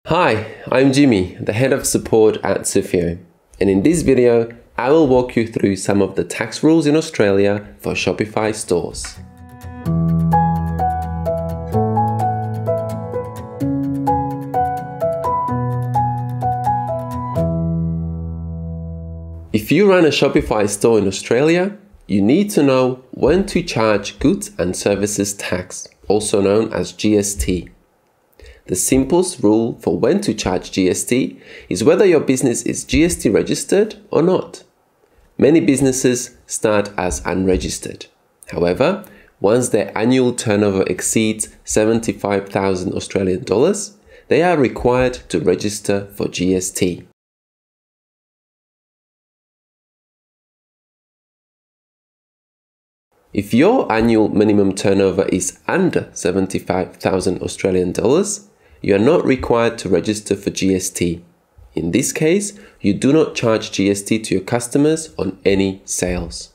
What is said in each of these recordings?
Hi, I'm Djimi, the head of support at Sufio, and in this video, I will walk you through some of the tax rules in Australia for Shopify stores. If you run a Shopify store in Australia, you need to know when to charge goods and services tax, also known as GST. The simplest rule for when to charge GST is whether your business is GST registered or not. Many businesses start as unregistered. However, once their annual turnover exceeds 75,000 Australian dollars, they are required to register for GST. If your annual minimum turnover is under 75,000 Australian dollars, you are not required to register for GST. In this case, you do not charge GST to your customers on any sales.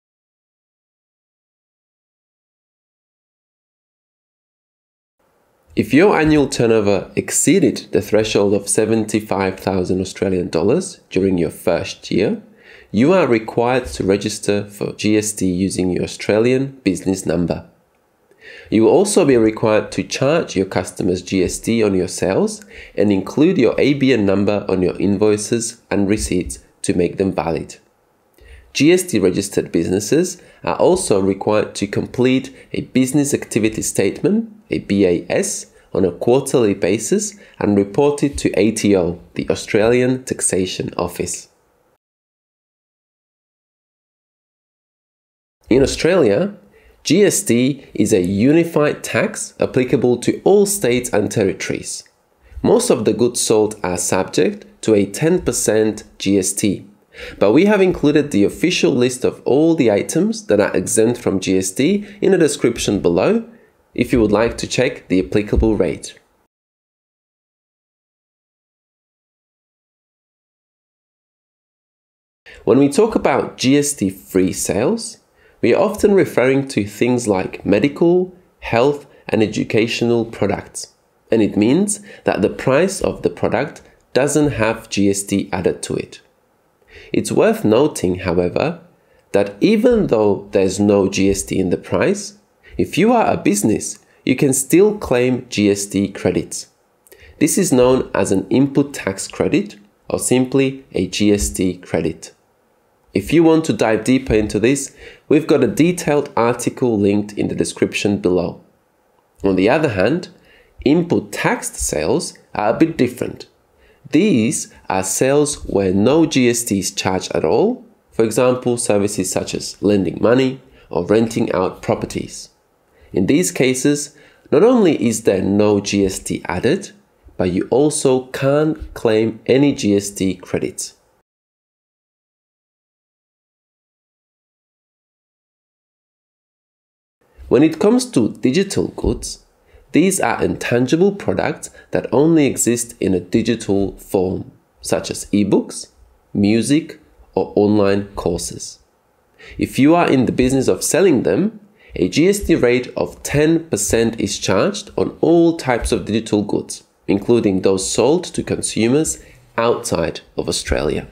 If your annual turnover exceeded the threshold of 75,000 Australian dollars during your first year, you are required to register for GST using your Australian business number. You will also be required to charge your customers GST on your sales and include your ABN number on your invoices and receipts to make them valid. GST registered businesses are also required to complete a business activity statement, a BAS, on a quarterly basis and report it to ATO, the Australian Taxation Office. In Australia, GST is a unified tax applicable to all states and territories. Most of the goods sold are subject to a 10% GST, but we have included the official list of all the items that are exempt from GST in the description below if you would like to check the applicable rate. When we talk about GST-free sales, we are often referring to things like medical, health, and educational products, and it means that the price of the product doesn't have GST added to it. It's worth noting, however, that even though there's no GST in the price, if you are a business, you can still claim GST credits. This is known as an input tax credit or simply a GST credit. If you want to dive deeper into this, we've got a detailed article linked in the description below. On the other hand, input taxed sales are a bit different. These are sales where no GST is charged at all, for example, services such as lending money or renting out properties. In these cases, not only is there no GST added, but you also can't claim any GST credits. When it comes to digital goods, these are intangible products that only exist in a digital form, such as ebooks, music, or online courses. If you are in the business of selling them, a GST rate of 10% is charged on all types of digital goods, including those sold to consumers outside of Australia.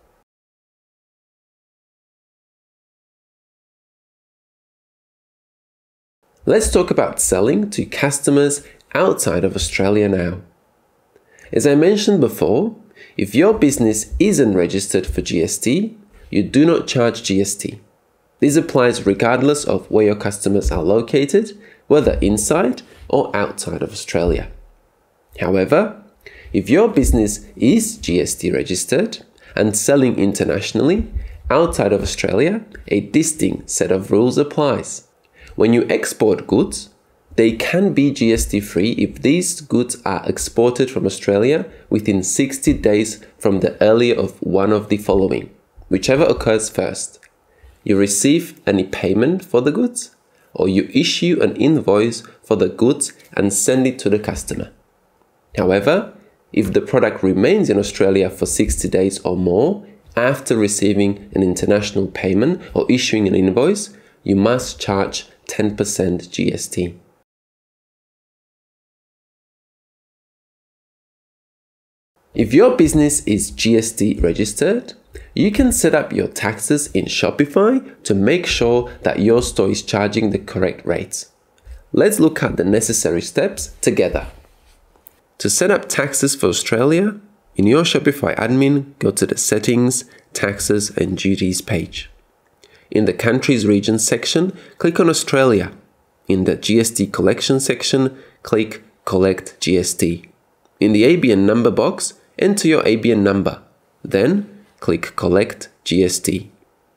Let's talk about selling to customers outside of Australia now. As I mentioned before, if your business isn't registered for GST, you do not charge GST. This applies regardless of where your customers are located, whether inside or outside of Australia. However, if your business is GST registered and selling internationally outside of Australia, a distinct set of rules applies. When you export goods, they can be GST-free if these goods are exported from Australia within 60 days from the earlier of one of the following, whichever occurs first. You receive any payment for the goods, or you issue an invoice for the goods and send it to the customer. However, if the product remains in Australia for 60 days or more after receiving an international payment or issuing an invoice, you must charge 10% GST. If your business is GST registered, you can set up your taxes in Shopify to make sure that your store is charging the correct rates. Let's look at the necessary steps together. To set up taxes for Australia, in your Shopify admin, go to the Settings, Taxes and Duties page. In the Countries Regions section, click on Australia. In the GST Collection section, click Collect GST. In the ABN number box, enter your ABN number. Then, click Collect GST.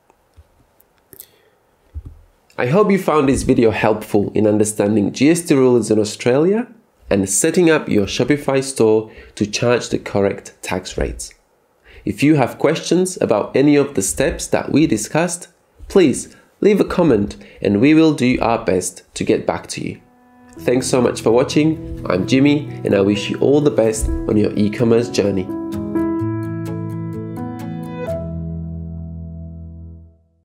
I hope you found this video helpful in understanding GST rules in Australia and setting up your Shopify store to charge the correct tax rates. If you have questions about any of the steps that we discussed, please leave a comment and we will do our best to get back to you. Thanks so much for watching. I'm Djimi and I wish you all the best on your e-commerce journey.